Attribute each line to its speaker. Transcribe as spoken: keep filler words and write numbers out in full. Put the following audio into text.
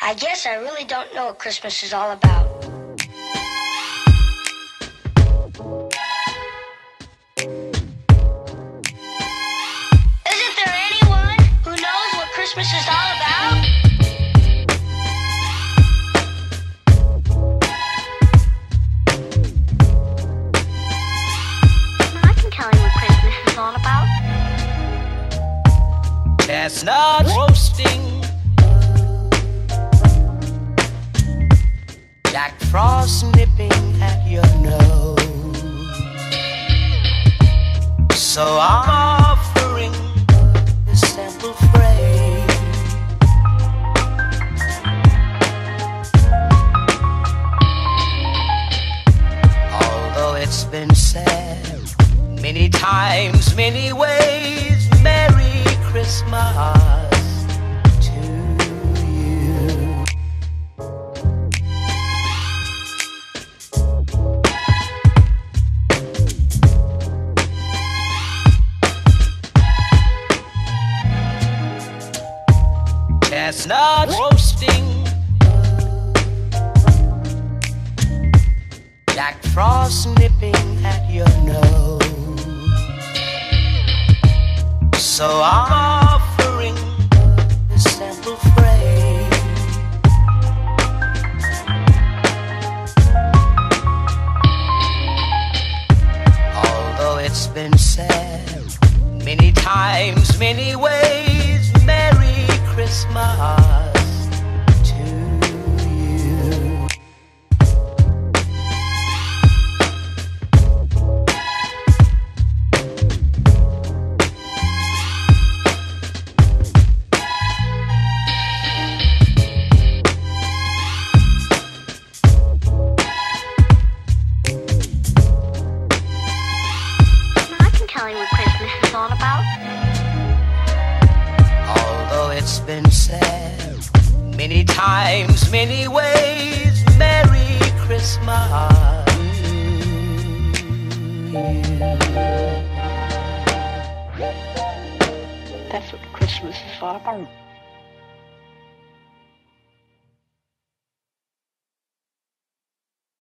Speaker 1: I guess I really don't know what Christmas is all about. Isn't there anyone who knows what Christmas is all about?
Speaker 2: I can tell you what Christmas is all about.
Speaker 3: Chestnuts roasting, Jack Frost nipping at your nose. So I'm offering this simple phrase. Although it's been said many times, many ways, Merry Christmas to you. Chestnut roasting, Jack Frost nipping at your nose. So I'm offering this simple phrase. Although it's been said many times, many ways, Merry Christmas to you.
Speaker 2: I can tell you what Christmas is all about.
Speaker 3: Although it's been said many times, many ways, Merry Christmas.
Speaker 2: That's what Christmas is all about.